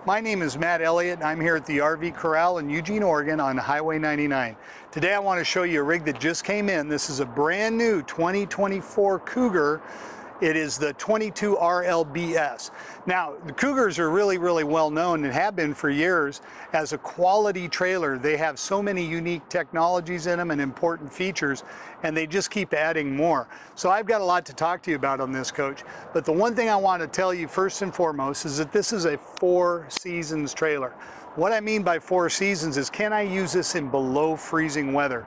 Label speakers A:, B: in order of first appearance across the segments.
A: My name is Matt Elliott, and I'm here at the RV Corral in Eugene, Oregon on Highway 99. Today I want to show you a rig that just came in. This is a brand new 2024 Cougar. It is the 22 RLBS. Now, the Cougars are really well known and have been for years as a quality trailer. They have so many unique technologies in them and important features, and they just keep adding more. So I've got a lot to talk to you about on this coach, but the one thing I want to tell you first and foremost is that this is a 4 seasons trailer. What I mean by 4 seasons is, can I use this in below freezing weather?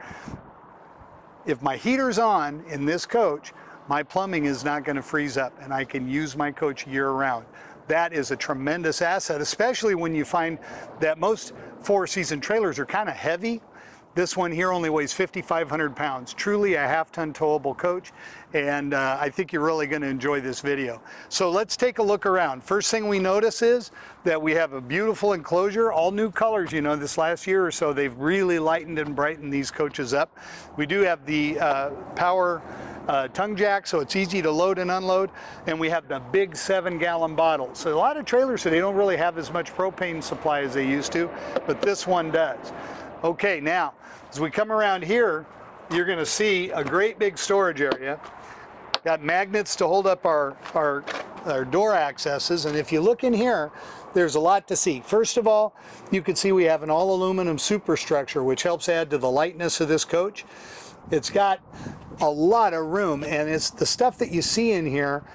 A: If my heater's on in this coach, my plumbing is not going to freeze up and I can use my coach year round. That is a tremendous asset, especially when you find that most 4-season trailers are kind of heavy. This one here only weighs 5,500 pounds. Truly a half-ton towable coach, and I think you're really going to enjoy this video. So let's take a look around. First thing we notice is that we have a beautiful enclosure, all new colors. You know, this last year or so, they've really lightened and brightened these coaches up. We do have the power tongue jack, so it's easy to load and unload, and we have the big 7-gallon bottle. So a lot of trailers today don't really have as much propane supply as they used to, but this one does. Okay, now as we come around here, you're going to see a great big storage area. Got magnets to hold up our door accesses, and if you look in here, there's a lot to see. First of all, you can see we have an all aluminum superstructure, which helps add to the lightness of this coach. It's got a lot of room, and it's the stuff that you see in here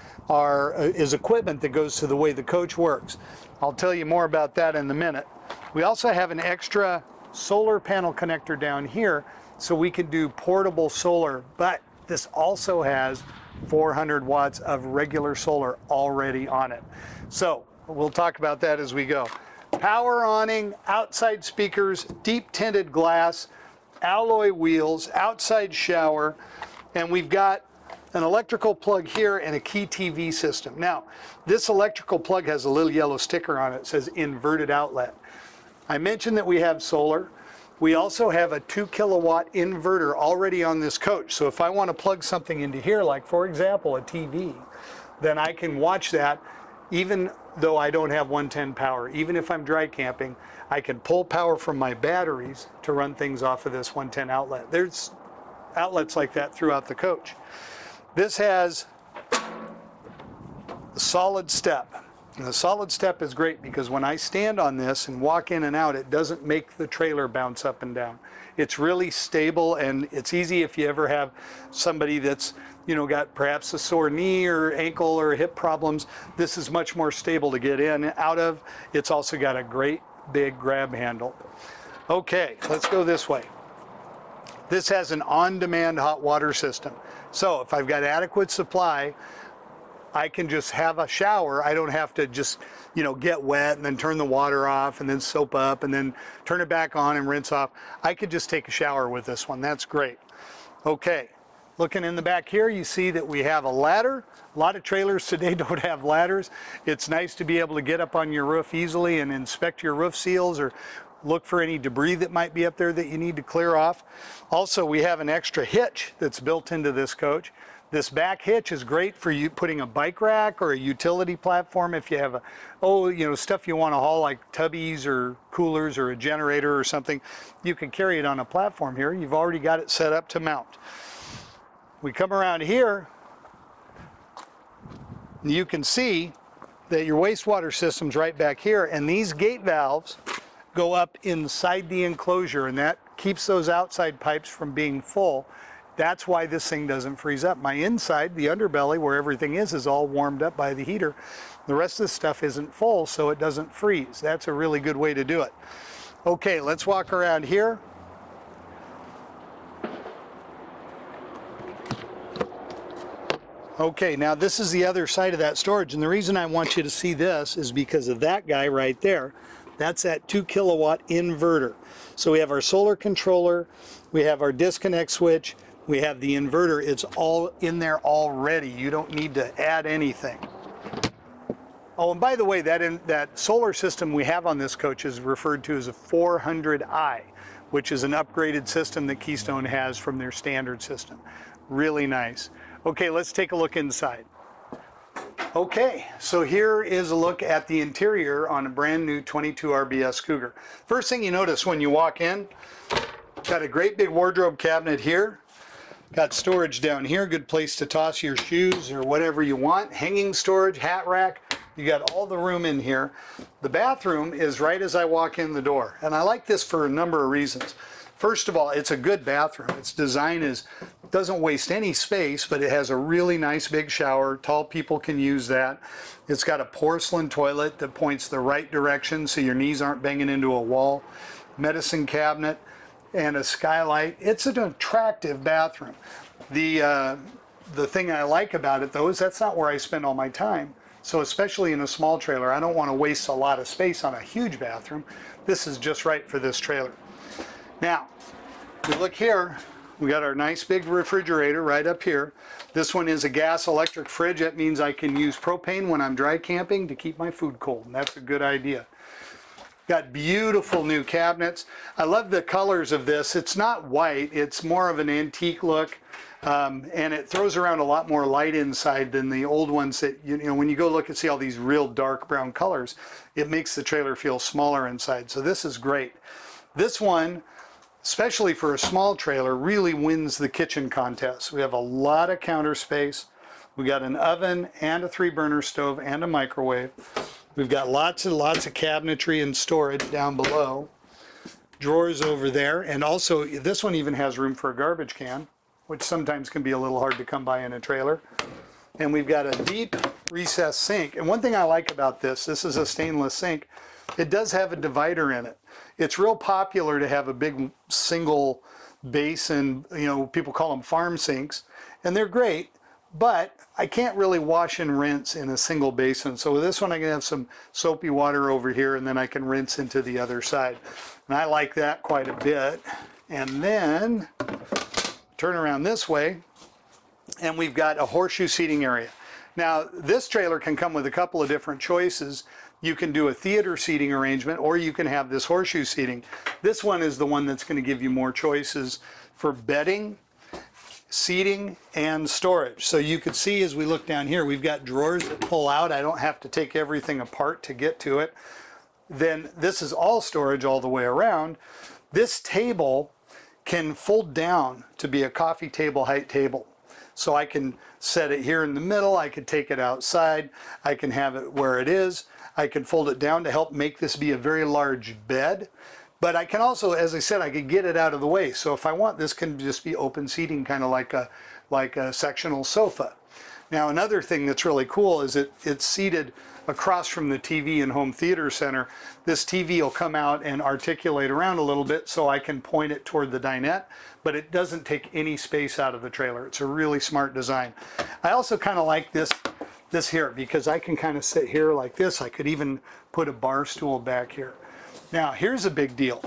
A: is equipment that goes to the way the coach works. I'll tell you more about that in a minute. We also have an extra solar panel connector down here, so we can do portable solar, but this also has 400 watts of regular solar already on it. So we'll talk about that as we go. Power awning, outside speakers, deep tinted glass, alloy wheels, outside shower, and we've got an electrical plug here and a key TV system. Now, this electrical plug has a little yellow sticker on it that says inverted outlet. I mentioned that we have solar. We also have a 2-kilowatt inverter already on this coach. So if I want to plug something into here, like for example a TV, then I can watch that even though I don't have 110 power. Even if I'm dry camping, I can pull power from my batteries to run things off of this 110 outlet. There's outlets like that throughout the coach. This has a solid step. And the solid step is great because when I stand on this and walk in and out, it doesn't make the trailer bounce up and down. It's really stable, and it's easy if you ever have somebody that's, you know, got perhaps a sore knee or ankle or hip problems. This is much more stable to get in and out of. It's also got a great big grab handle. Okay, let's go this way. This has an on-demand hot water system. So if I've got adequate supply, I can just have a shower. I don't have to just, you know, get wet and then turn the water off and then soap up and then turn it back on and rinse off. I could just take a shower with this one. That's great. Okay, looking in the back here, you see that we have a ladder. A lot of trailers today don't have ladders. It's nice to be able to get up on your roof easily and inspect your roof seals or look for any debris that might be up there that you need to clear off. Also, we have an extra hitch that's built into this coach. This back hitch is great for you putting a bike rack or a utility platform if you have stuff you want to haul, like tubbies or coolers or a generator or something. You can carry it on a platform here. You've already got it set up to mount. We come around here, you can see that your wastewater system's right back here, and these gate valves go up inside the enclosure, and that keeps those outside pipes from being full. That's why this thing doesn't freeze up. My inside, the underbelly where everything is all warmed up by the heater. The rest of the stuff isn't full, so it doesn't freeze. That's a really good way to do it. Okay, let's walk around here. Okay, now this is the other side of that storage, and the reason I want you to see this is because of that guy right there. That's that 2-kilowatt inverter. So we have our solar controller, we have our disconnect switch, we have the inverter. It's all in there already. You don't need to add anything. Oh, and by the way, that solar system we have on this coach is referred to as a 400i, which is an upgraded system that Keystone has from their standard system. Really nice. Okay, let's take a look inside. Okay, so here is a look at the interior on a brand new 22 RBS Cougar. First thing you notice when you walk in, got a great big wardrobe cabinet here. Got storage down here, good place to toss your shoes or whatever you want. Hanging storage, hat rack, you got all the room in here. The bathroom is right as I walk in the door, and I like this for a number of reasons. First of all, it's a good bathroom. Its design doesn't waste any space, but it has a really nice big shower. Tall people can use that. It's got a porcelain toilet that points the right direction so your knees aren't banging into a wall. Medicine cabinet and a skylight. It's an attractive bathroom. The thing I like about it though is that's not where I spend all my time. So especially in a small trailer, I don't want to waste a lot of space on a huge bathroom. This is just right for this trailer. Now, we look here, we got our nice big refrigerator right up here. This one is a gas electric fridge. That means I can use propane when I'm dry camping to keep my food cold, and that's a good idea. Got beautiful new cabinets. I love the colors of this. It's not white, it's more of an antique look, and it throws around a lot more light inside than the old ones that, you know, when you go look and see all these real dark brown colors, it makes the trailer feel smaller inside. So this is great. This one, especially for a small trailer, really wins the kitchen contest. We have a lot of counter space. We got an oven and a 3-burner stove and a microwave. We've got lots and lots of cabinetry and storage down below. Drawers over there, and also this one even has room for a garbage can, which sometimes can be a little hard to come by in a trailer. And we've got a deep recessed sink. And one thing I like about this is a stainless sink. It does have a divider in it. It's real popular to have a big single basin, you know, people call them farm sinks, and they're great, but I can't really wash and rinse in a single basin. So with this one, I can have some soapy water over here, and then I can rinse into the other side. And I like that quite a bit. And then turn around this way, and we've got a horseshoe seating area. Now, this trailer can come with a couple of different choices. You can do a theater seating arrangement, or you can have this horseshoe seating. This one is the one that's going to give you more choices for bedding, seating, and storage. So you can see as we look down here, we've got drawers that pull out. I don't have to take everything apart to get to it. Then this is all storage all the way around. This table can fold down to be a coffee table height table. So I can set it here in the middle, I could take it outside, I can have it where it is, I can fold it down to help make this be a very large bed. But I can also, as I said, I could get it out of the way. So if I want, this can just be open seating, kind of like a sectional sofa. Now another thing that's really cool is it's seated across from the TV and home theater center. This TV will come out and articulate around a little bit so I can point it toward the dinette, but it doesn't take any space out of the trailer. It's a really smart design. I also kind of like this here because I can kind of sit here like this. I could even put a bar stool back here. Now here's a big deal.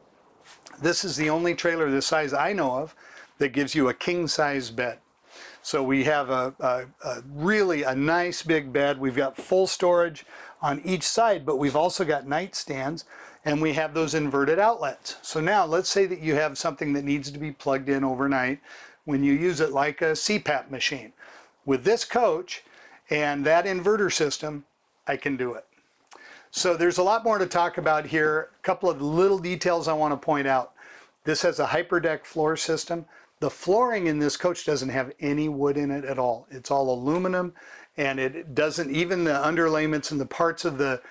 A: This is the only trailer this size I know of that gives you a king size bed. So we have a really nice big bed. We've got full storage on each side, but we've also got nightstands, and we have those inverted outlets. So now let's say that you have something that needs to be plugged in overnight when you use it like a CPAP machine. With this coach and that inverter system, I can do it. So there's a lot more to talk about here. A couple of little details I want to point out. This has a HyperDeck floor system. The flooring in this coach doesn't have any wood in it at all. It's all aluminum, and it doesn't, even the underlayments and the parts of the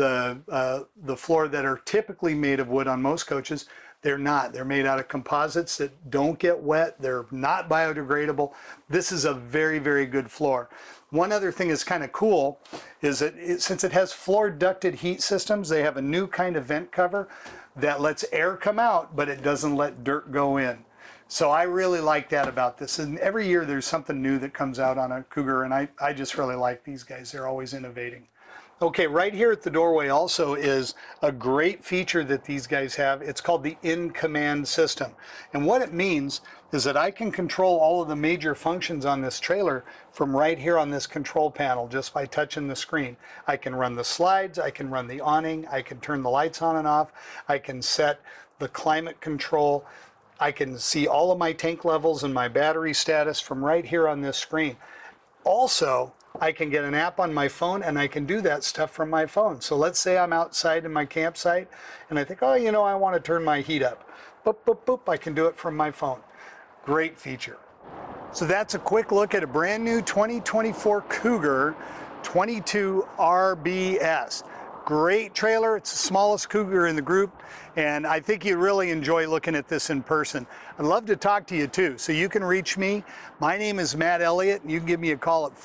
A: floor that are typically made of wood on most coaches, they're not. They're made out of composites that don't get wet. They're not biodegradable. This is a very, very good floor. One other thing that's kind of cool is that since it has floor ducted heat systems, they have a new kind of vent cover that lets air come out, but it doesn't let dirt go in. So I really like that about this. And every year there's something new that comes out on a Cougar, and I just really like these guys. They're always innovating. Okay, right here at the doorway also is a great feature that these guys have. It's called the in-command system. And what it means is that I can control all of the major functions on this trailer from right here on this control panel just by touching the screen. I can run the slides, I can run the awning, I can turn the lights on and off, I can set the climate control, I can see all of my tank levels and my battery status from right here on this screen. Also, I can get an app on my phone and I can do that stuff from my phone. So let's say I'm outside in my campsite and I think, oh, you know, I want to turn my heat up. Boop, boop, boop, I can do it from my phone. Great feature. So that's a quick look at a brand new 2024 Cougar 22 RBS. Great trailer. It's the smallest Cougar in the group, and I think you really enjoy looking at this in person. I'd love to talk to you too, so you can reach me. My name is Matt Elliott, and you can give me a call at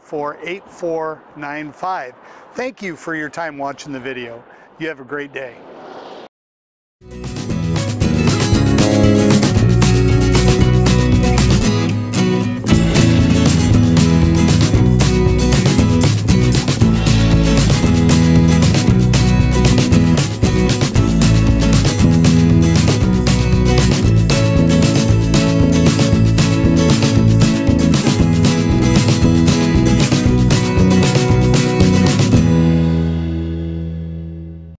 A: 541-954-8495. Thank you for your time watching the video. You have a great day.